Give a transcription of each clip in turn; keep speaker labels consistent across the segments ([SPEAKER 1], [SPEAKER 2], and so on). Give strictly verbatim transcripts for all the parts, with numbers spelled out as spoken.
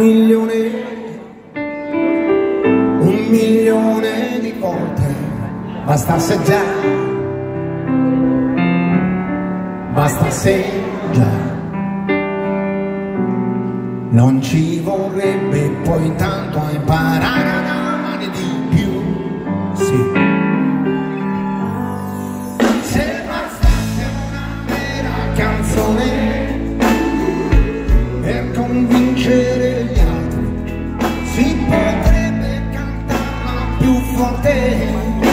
[SPEAKER 1] milione, un milione di volte bastasse già, bastasse già. Non ci vorrebbe poi tanto a imparare ad amare di più, sì. Se bastasse una vera canzone per convincere gli altri, si potrebbe cantarla più forte,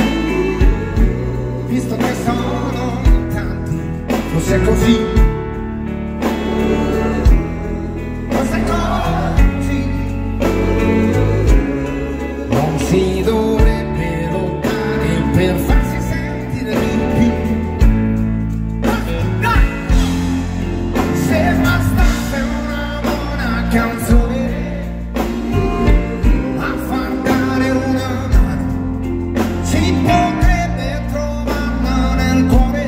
[SPEAKER 1] visto che sono tanti, forse è così. Si dovrebbe lottare per farsi sentire di più. Se bastasse una buona canzone a far dare una mano, si potrebbe trovarla nel cuore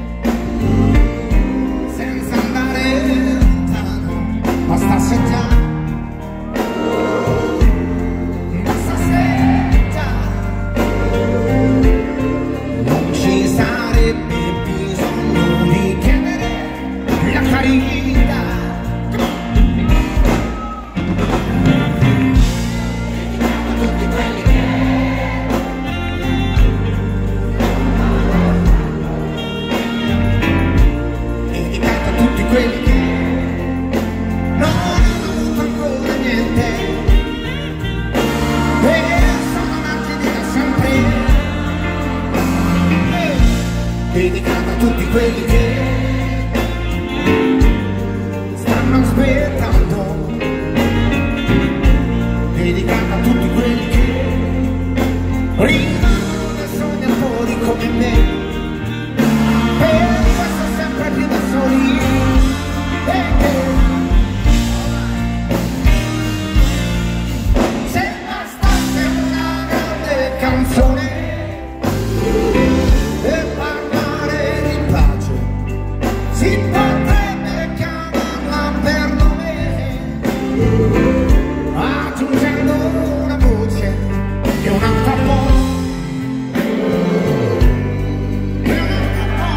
[SPEAKER 1] senza andare lontano. Bastasse già. Quelli che non hanno avuto ancora niente e sono nati da sempre, dedicata a tutti quelli che stanno aspettando, dedicata a tutti quelli che rimangono da sognatori come me, per questo sempre più da soli. Se bastasse una grande canzone per parlare di pace, si potrebbe chiamarla per nome, aggiungendo una voce e un'altra voce e un'altra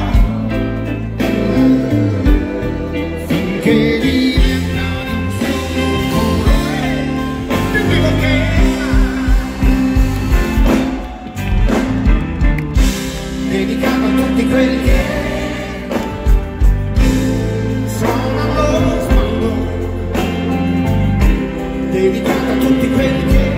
[SPEAKER 1] voce, finché diventa di un solo colore più vivo che mai, dedicato a tutti quelli che sono allo sbando, dedicato a tutti quelli che